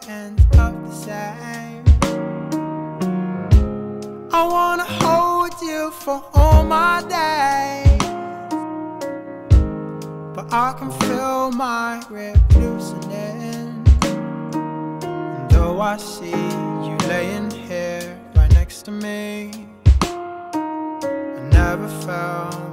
end up the same. I wanna hold you for all my days, but I can feel my grip loosening. And though I see you laying here right next to me, I never felt